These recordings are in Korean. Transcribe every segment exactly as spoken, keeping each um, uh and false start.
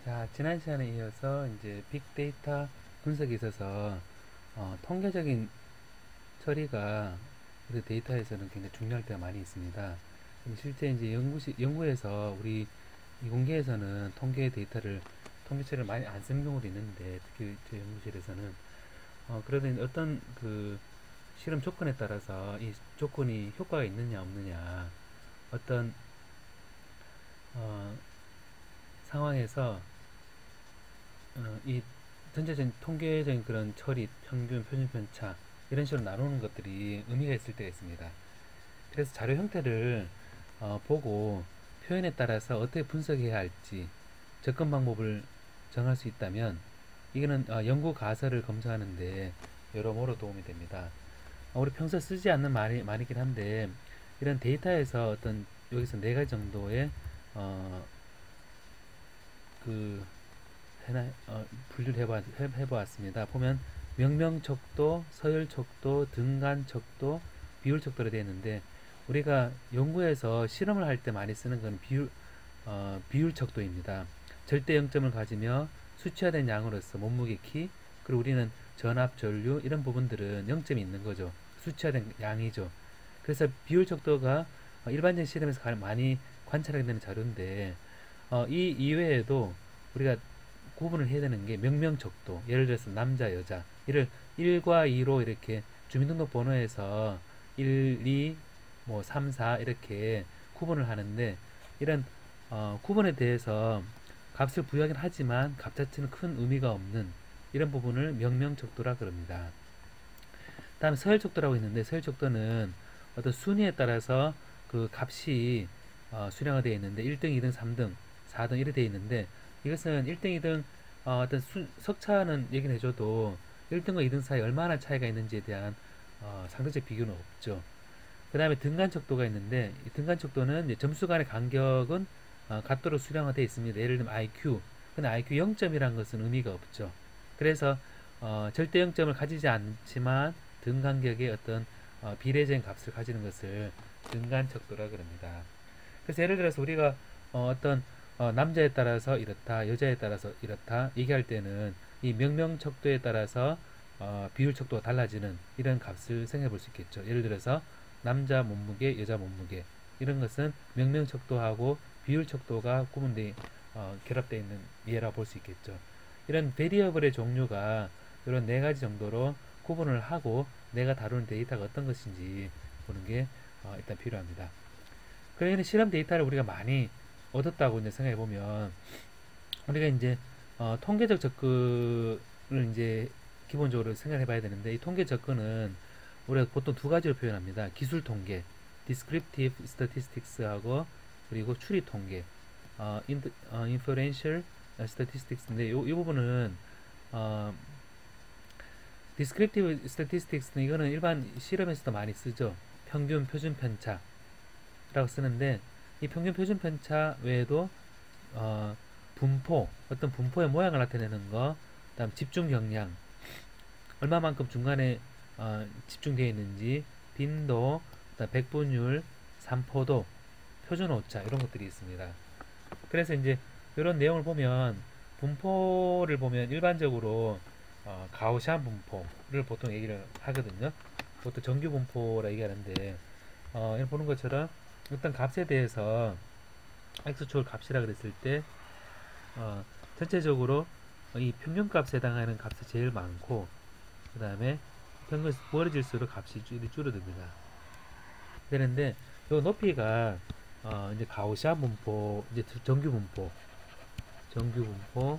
자, 지난 시간에 이어서 이제 빅데이터 분석에 있어서 어, 통계적인 처리가 우리 데이터에서는 굉장히 중요할 때가 많이 있습니다. 실제 이제 연구시, 연구에서 우리 이공계에서는 통계 데이터를 통계 처리를 많이 안 쓰는 경우도 있는데, 특히 저희 연구실에서는 어, 그래도 이제 어떤 그 실험 조건에 따라서 이 조건이 효과가 있느냐 없느냐, 어떤 어, 상황에서 어, 이 전체적인 통계적인 그런 처리, 평균, 표준 편차 이런 식으로 나누는 것들이 의미가 있을 때가 있습니다. 그래서 자료 형태를 어, 보고 표현에 따라서 어떻게 분석해야 할지 접근 방법을 정할 수 있다면 이거는 어, 연구 가설을 검토하는데 여러모로 도움이 됩니다. 어, 우리 평소 쓰지 않는 말이 말이긴 한데 이런 데이터에서 어떤 여기서 네 가지 정도의 어, 그 해나, 어, 분류를 해봐, 해, 해보았습니다. 보면 명명척도, 서열척도, 등간척도, 비율척도로 되어 있는데 우리가 연구에서 실험을 할 때 많이 쓰는 건 비율, 어, 비율척도입니다. 절대 영점을 가지며 수치화된 양으로서 몸무게 키, 그리고 우리는 전압, 전류 이런 부분들은 영점이 있는 거죠. 수치화된 양이죠. 그래서 비율척도가 일반적인 실험에서 가장 많이 관찰하게 되는 자료인데 어, 이 이외에도 우리가 구분을 해야 되는 게 명명적도, 예를 들어서 남자 여자 이를 일과 이로 이렇게 주민등록번호에서 일, 이, 뭐 삼, 사 이렇게 구분을 하는데 이런 어, 구분에 대해서 값을 부여하긴 하지만 값 자체는 큰 의미가 없는 이런 부분을 명명적도라 그럽니다. 다음에 서열적도라고 있는데 서열적도는 어떤 순위에 따라서 그 값이 어, 수량화되어 있는데 일 등, 이 등, 삼 등, 사 등 이렇게 되어 있는데 이것은 일 등, 이 등 어, 어떤 수, 석차는 얘기는 해줘도 일 등과 이 등 사이에 얼마나 차이가 있는지에 대한 어, 상대적 비교는 없죠. 그 다음에 등간척도가 있는데 이 등간척도는 이제 점수 간의 간격은 어, 같도록 수량화되어 있습니다. 예를 들면 아이큐. 근데 아이큐 영 점이라는 것은 의미가 없죠. 그래서 어, 절대 영 점을 가지지 않지만 등간격의 어떤 어, 비례적인 값을 가지는 것을 등간척도라 그럽니다. 그래서 예를 들어서 우리가 어, 떤 어, 남자에 따라서 이렇다, 여자에 따라서 이렇다 얘기할 때는 이 명명척도에 따라서 어, 비율척도가 달라지는 이런 값을 생각해 볼 수 있겠죠. 예를 들어서 남자 몸무게, 여자 몸무게 이런 것은 명명척도하고 비율척도가 구분돼 어, 결합되어 있는 예라 볼 수 있겠죠. 이런 베리어블의 종류가 이런 네 가지 정도로 구분을 하고 내가 다루는 데이터가 어떤 것인지 보는 게 어, 일단 필요합니다. 그러면 실험 데이터를 우리가 많이 얻었다고 이제 생각해 보면 우리가 이제 어, 통계적 접근을 이제 기본적으로 생각해 봐야 되는데 이 통계 접근은 우리가 보통 두 가지로 표현합니다. 기술 통계, descriptive statistics하고 그리고 추리 통계, 어, 어, inferential statistics인데 이, 이 부분은 어, descriptive statistics는 이거는 일반 실험에서도 많이 쓰죠. 평균 표준 편차라고 쓰는데 이 평균 표준 편차 외에도 어, 분포, 어떤 분포의 모양을 나타내는 거, 그다음 집중 경량, 얼마만큼 중간에 어, 집중되어 있는지, 빈도, 그다음 백분율, 산포도, 표준 오차 이런 것들이 있습니다. 그래서 이제 이런 내용을 보면 분포를 보면 일반적으로 어, 가우시안 분포를 보통 얘기를 하거든요. 보통 정규 분포라 얘기하는데 어, 이런 보는 것처럼 어떤 값에 대해서 x축을 값이라 그랬을 때 어, 전체적으로 이 평균값에 해당하는 값이 제일 많고 그 다음에 평균에서 멀어질수록 값이 줄, 줄어듭니다. 되는데 이 높이가 어, 이제 가우시안 분포, 이제 정규 분포, 정규 분포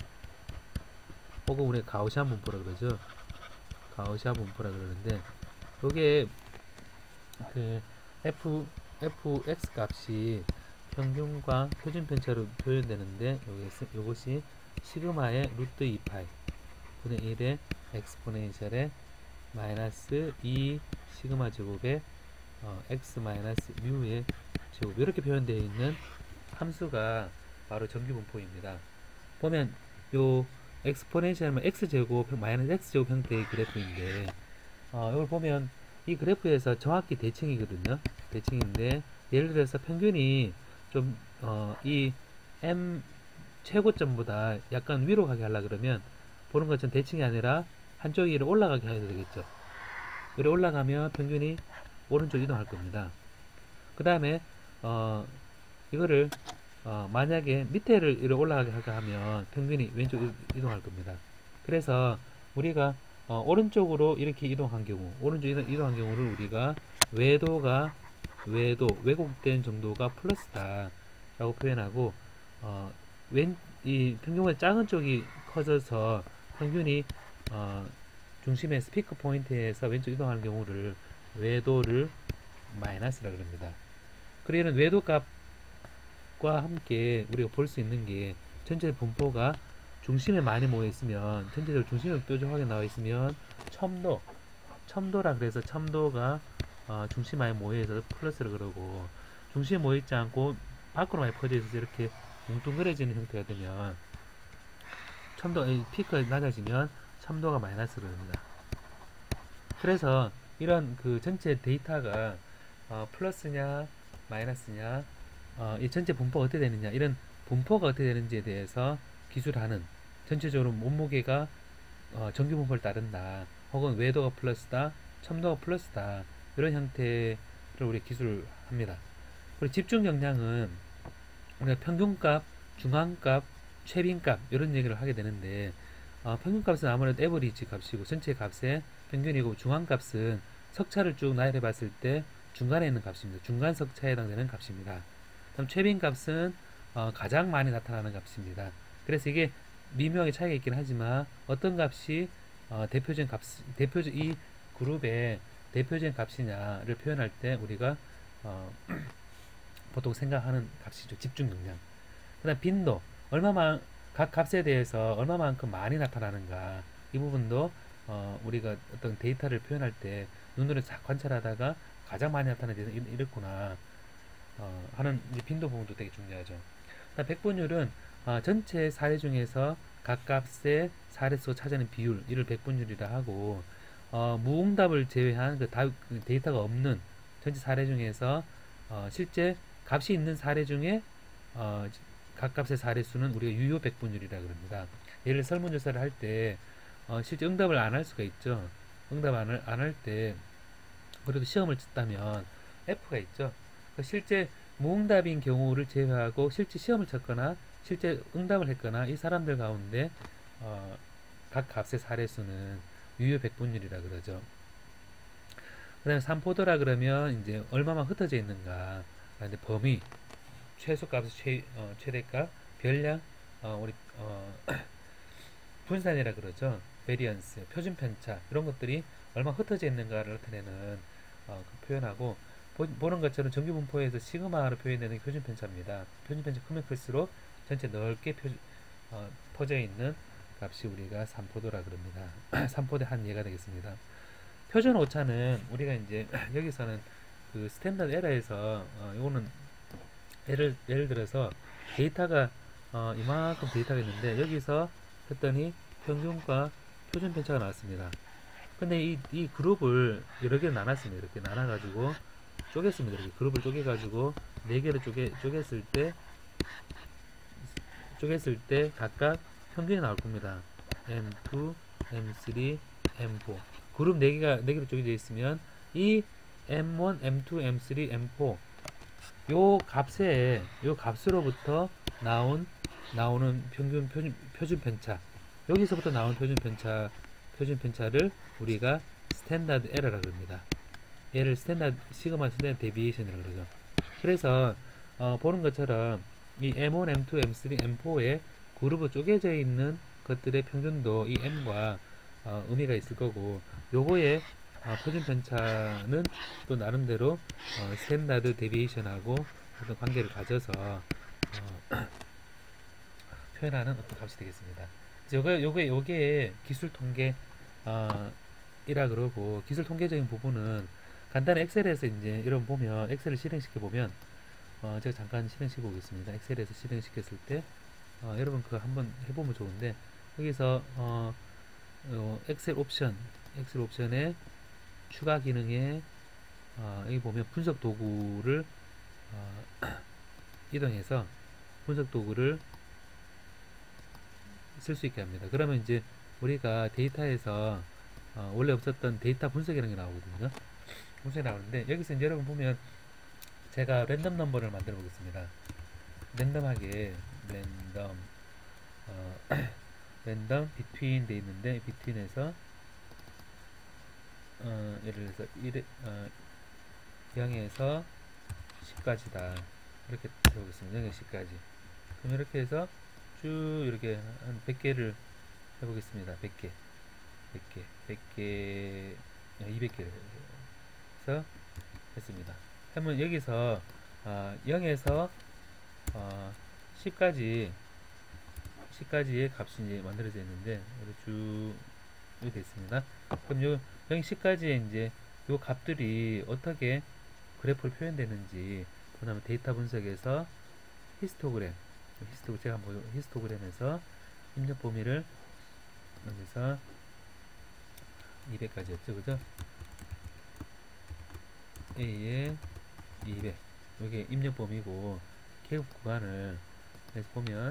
혹은 우리가 가우시안 분포라 그러죠. 가우시안 분포라 그러는데 이게 그 f fx 값이 평균과 표준 편차로 표현되는데 요것이 시그마의 루트 이 파이 분의 일의 엑스포넨셜의 마이너스 이 시그마 제곱의 어, x 마이너스 뮤의 제곱 이렇게 표현되어 있는 함수가 바로 정규분포입니다. 보면 요 엑스포넨셜은 x제곱 마이너스 x제곱 형태의 그래프인데 어, 이걸 보면 이 그래프에서 정확히 대칭이거든요. 대칭인데 예를 들어서 평균이 좀 어, 이 m 최고점보다 약간 위로 가게 하려 그러면 보는 것처럼 대칭이 아니라 한쪽이 이렇게 올라가게 해야 되겠죠. 이렇게 올라가면 평균이 오른쪽 이동할 겁니다. 그 다음에 어, 이거를 어, 만약에 밑에를 이렇게 올라가게 하게 하면 평균이 왼쪽 이동할 겁니다. 그래서 우리가 어, 오른쪽으로 이렇게 이동한 경우, 오른쪽 이동, 이동한 경우를 우리가 외도가 외도 왜곡된 정도가 플러스다 라고 표현하고, 어, 왼, 이 평균보다 작은 쪽이 커져서 평균이 어, 중심의 스피커 포인트에서 왼쪽 이동하는 경우를 외도를 마이너스라 그럽니다. 그리고 이런 외도 값과 함께 우리가 볼 수 있는 게 전체 분포가 중심에 많이 모여 있으면, 전체적으로 중심에 뾰족하게 나와 있으면 첨도, 첨도라 그래서 첨도가 어, 중심 많이 모여 있어서 플러스를 그러고, 중심에 모여 있지 않고 밖으로 많이 퍼져 있어서 이렇게 뭉뚱그려지는 형태가 되면 첨도, 피크가 낮아지면 첨도가 마이너스를 합니다. 그래서 이런 그 전체 데이터가 어, 플러스냐 마이너스냐, 어, 이 전체 분포가 어떻게 되느냐, 이런 분포가 어떻게 되는지에 대해서 기술하는, 전체적으로 몸무게가 어, 정규 분포를 따른다, 혹은 외도가 플러스다, 첨도가 플러스다, 이런 형태를 우리 기술합니다. 그리고 집중 역량은 우리가 평균값, 중앙값, 최빈값 이런 얘기를 하게 되는데, 어, 평균값은 아무래도 에버리지 값이고 전체 값의 평균이고, 중앙값은 석차를 쭉 나열해 봤을 때 중간에 있는 값입니다. 중간 석차에 해당되는 값입니다. 그럼 최빈값은 어, 가장 많이 나타나는 값입니다. 그래서 이게 미묘하게 차이가 있긴 하지만 어떤 값이 어, 대표적인 값, 대표적 이 그룹의 대표적인 값이냐를 표현할 때 우리가 어, 보통 생각하는 값이죠. 집중 역량. 그다음 빈도, 얼마만 각 값에 대해서 얼마만큼 많이 나타나는가, 이 부분도 어, 우리가 어떤 데이터를 표현할 때 눈으로 싹 관찰하다가 가장 많이 나타나는 데는 이렇구나 어, 하는 빈도 부분도 되게 중요하죠. 백분율은 어, 전체 사례 중에서 각 값의 사례수 차지하는 비율, 이를 백분율이라 하고, 어, 무응답을 제외한 그, 다, 그 데이터가 없는 전체 사례 중에서 어, 실제 값이 있는 사례 중에 어, 각 값의 사례수는 우리가 유효 백분율이라 그럽니다. 예를 들어 설문조사를 할 때 어, 실제 응답을 안 할 수가 있죠. 응답 안 할 때 그래도 시험을 쳤다면 F가 있죠. 그러니까 실제 무응답인 경우를 제외하고 실제 시험을 쳤거나 실제 응답을 했거나 이 사람들 가운데 어, 각 값의 사례수는 유효 백분율이라 그러죠. 그 다음에 삼포도라 그러면 이제 얼마만 흩어져 있는가, 그런데 범위, 최소값, 최, 어, 최대값, 별량, 어, 우리 어, 분산이라 그러죠. 베리언스, 표준 편차, 이런 것들이 얼마 흩어져 있는가를 나타내는 어, 그 표현하고, 보, 보는 것처럼 정규 분포에서 시그마로 표현되는 표준 편차입니다. 표준 편차 크면 클수록 전체 넓게 표, 어, 퍼져 있는 값이 우리가 삼포도라 그럽니다. 삼포대 한 예가 되겠습니다. 표준 오차는 우리가 이제 여기서는 그 스탠다드 에러에서 어, 이거는 예를 예를 들어서 데이터가 어, 이만큼 데이터가 있는데 여기서 했더니 평균과 표준 편차가 나왔습니다. 근데 이, 이 그룹을 여러 개로 나눴습니다. 이렇게 나눠가지고 쪼갰습니다. 이렇게 그룹을 쪼개가지고 네 개로 쪼개, 쪼갰을 때 쪼갰을 때 각각 평균이 나올 겁니다. 엠 투, 엠 쓰리, 엠 포. 그룹 네 개가 네 개로 쪼개져 있으면 이 엠 원, 엠 투, 엠 쓰리, 엠 포 요 값에 요 값으로부터 나온 나오는 평균 표준, 표준 편차, 여기서부터 나온 표준 편차 표준 편차를 우리가 스탠다드 에러라고 합니다. 얘를 스탠다드 시그마 스탠다드 데비에이션이라고 그러죠. 그래서 어, 보는 것처럼 이 엠 원, 엠 투, 엠 쓰리, 엠 포에 그룹으로 쪼개져 있는 것들의 평균도 이 m과 어, 의미가 있을 거고, 요거의 어, 표준 편차는 또 나름대로 어, 스탠다드 데비에이션하고 어떤 관계를 가져서 어, 표현하는 어떤 값이 되겠습니다. 요게 요게 요게 기술 통계 어, 이라 그러고, 기술 통계적인 부분은 간단한 엑셀에서 이제 이런 보면 엑셀을 실행시켜 보면 어, 제가 잠깐 실행시켜 보겠습니다. 엑셀에서 실행시켰을 때 어, 여러분 그거 한번 해보면 좋은데, 여기서 어, 어, 엑셀 옵션 엑셀 옵션에 추가 기능에 어, 여기 보면 분석 도구를 어, 이동해서 분석 도구를 쓸 수 있게 합니다. 그러면 이제 우리가 데이터에서 어, 원래 없었던 데이터 분석이라는 게 나오거든요. 분석이 나오는데 여기서 이제 여러분 보면 제가 랜덤 넘버를 만들어 보겠습니다. 랜덤하게 랜덤 어, 랜덤 between 돼 있는데 between에서 어, 예를 들어서 일, 어, 영에서 십까지다 이렇게 해보겠습니다. 영에서 십까지. 그럼 이렇게 해서 쭉 이렇게 한 백 개를 해보겠습니다. 백 개 백 개 백 개 이백 개를 해서 했습니다. 그러면 여기서 어, 영에서 어, 십까지 십까지의 값이 이제 만들어져 있는데 이렇게 쭉 이렇게 되어 있습니다. 그럼 요 영, 십까지의 이제 요 값들이 어떻게 그래프로 표현되는지 그다음에 데이터 분석에서 히스토그램 히스토그램 제가 한번 히스토그램에서 입력 범위를 여기서 이백까지였죠, 그죠? A에 이백 이게 입력 범위고 계급 구간을 그래서 보면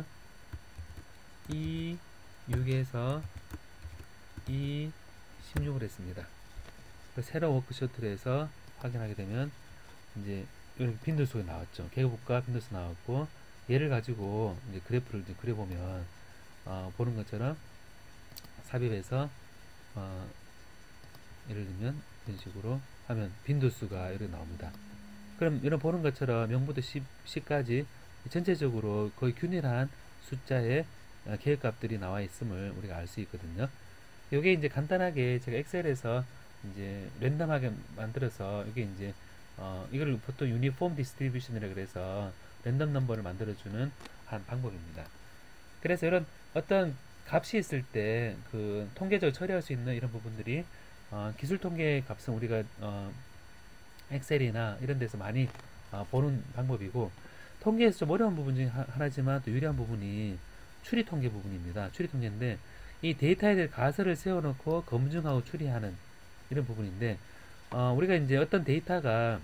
이 육에서 이 십육을 했습니다. 새로운 워크셔틀에서 확인하게 되면 이제 이렇게 빈도수가 나왔죠. 계급과 빈도수 나왔고 얘를 가지고 이제 그래프를 이제 그려보면 어, 보는 것처럼 삽입해서 어, 예를 들면 이런 식으로 하면 빈도수가 이렇게 나옵니다. 그럼 이런 보는 것처럼 영부터 십까지 전체적으로 거의 균일한 숫자의 계획값들이 나와 있음을 우리가 알 수 있거든요. 이게 이제 간단하게 제가 엑셀에서 이제 랜덤하게 만들어서 이게 이제 어 이걸 보통 유니폼 디스트리뷰션이라 그래서 랜덤 넘버를 만들어주는 한 방법입니다. 그래서 이런 어떤 값이 있을 때 그 통계적으로 처리할 수 있는 이런 부분들이 어 기술 통계 값은 우리가 어 엑셀이나 이런 데서 많이 어 보는 방법이고 통계에서 좀 어려운 부분 중에 하나지만 또 유리한 부분이 추리 통계 부분입니다. 추리 통계인데 이 데이터에 대해 가설을 세워놓고 검증하고 추리하는 이런 부분인데 어, 우리가 이제 어떤 데이터가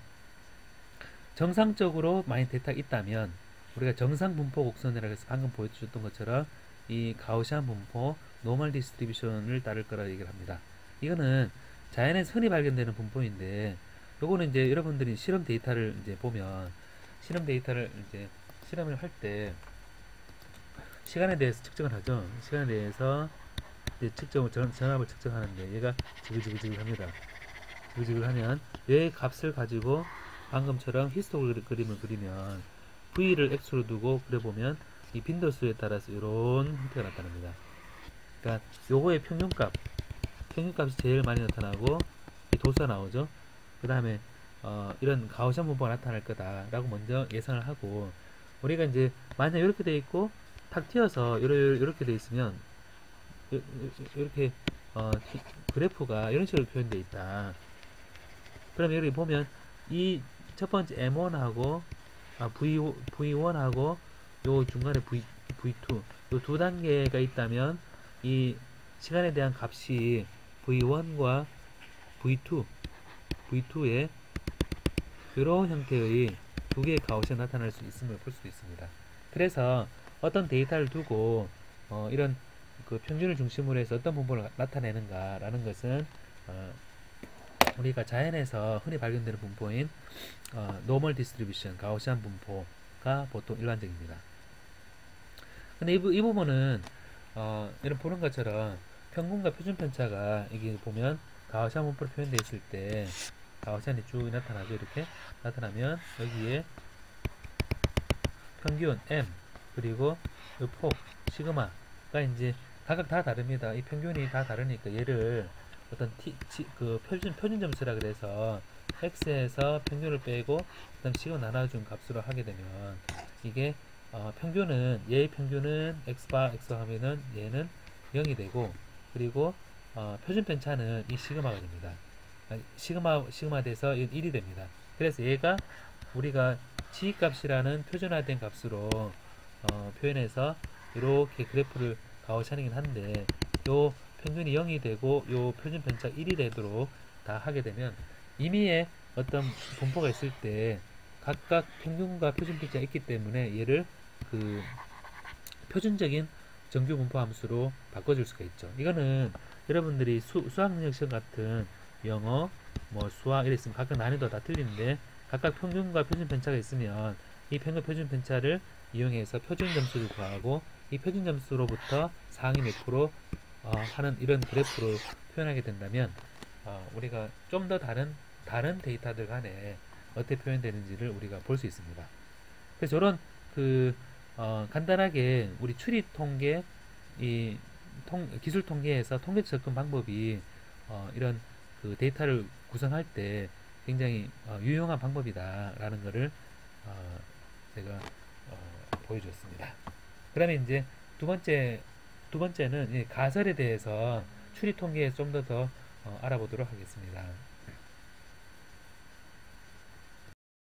정상적으로 많이 데이터가 있다면 우리가 정상 분포 곡선이라고 해서 방금 보여주셨던 것처럼 이 가우시안 분포 노멀 디스트리뷰션을 따를 거라 얘기를 합니다. 이거는 자연에서 흔히 발견되는 분포인데 요거는 이제 여러분들이 실험 데이터를 이제 보면 실험 데이터를 이제 실험을 할 때 시간에 대해서 측정을 하죠. 시간에 대해서 이제 측정을 전, 전압을 측정하는데 얘가 지글지글지글 합니다. 지글지글 하면 얘의 값을 가지고 방금처럼 히스토그램 그림을 그리면 V를 X로 두고 그려보면 이 빈도수에 따라서 이런 형태가 나타납니다. 그러니까 요거의 평균값 평균값이 제일 많이 나타나고 이 도수가 나오죠. 그 다음에 어, 이런 가우시안 분포가 나타날 거다 라고 먼저 예상을 하고 우리가 이제 만약 이렇게 돼 있고 탁 튀어서 이렇게 돼 있으면 이렇게 어, 그래프가 이런 식으로 표현되어 있다. 그럼 여기 보면 이 첫 번째 엠 원하고 아, 브이 원하고 요 중간에 V, 브이투 요 두 단계가 있다면 이 시간에 대한 값이 브이 원과 브이투 브이투에 이런 형태의 두 개의 가우시가 나타날 수 있음을 볼 수 있습니다. 그래서 어떤 데이터를 두고 어, 이런 그 평균을 중심으로 해서 어떤 분포를 나타내는가 라는 것은 어, 우리가 자연에서 흔히 발견되는 분포인 어, 노멀 디스트리뷰션 가우시안 분포가 보통 일반적입니다. 근데 이, 이 부분은 어, 이런 보는 것처럼 평균과 표준 편차가 이게 보면 가우시안 분포로 표현되어 있을 때 가우시안이 쭉 나타나죠. 이렇게 나타나면 여기에 평균 M 그리고 이 폭 시그마가 이제 각각 다 다릅니다. 이 평균이 다 다르니까 얘를 어떤 T, 지, 그 표준 표준 점수라 그래서 X에서 평균을 빼고 그다음 시그마 나눠준 값으로 하게 되면 이게 어, 평균은 얘의 평균은 X바 X 하면은 얘는 영이 되고 그리고 어, 표준 편차는 이 시그마가 됩니다. 시그마 시그마 돼서 일이 됩니다. 그래서 얘가 우리가 지값이라는 표준화된 값으로 어, 표현해서 이렇게 그래프를 가우시안이긴 한데 요 평균이 영이 되고 요 표준 편차 일이 되도록 다 하게 되면 임의의 어떤 분포가 있을 때 각각 평균과 표준 편차가 있기 때문에 얘를 그 표준적인 정규 분포 함수로 바꿔줄 수가 있죠. 이거는 여러분들이 수, 수학 능력 시험 같은 영어, 뭐 수학 이랬으면 각각 난이도 다 틀리는데 각각 평균과 표준 편차가 있으면 이 평균 표준 편차를 이용해서 표준 점수를 구하고 이 표준 점수로부터 상위 몇 프로 어, 하는 이런 그래프로 표현하게 된다면 어, 우리가 좀 더 다른 다른 데이터들 간에 어떻게 표현되는지를 우리가 볼 수 있습니다. 그래서 저런 그 어, 간단하게 우리 추리 통계 이 통, 기술 통계에서 통계 접근 방법이 어, 이런 그 데이터를 구성할 때 굉장히 어, 유용한 방법이다라는 것을 어, 제가 어, 보여주었습니다. 그다음에 이제 두 번째 두 번째는 이 가설에 대해서 추리 통계에 좀 더 더 어, 알아보도록 하겠습니다.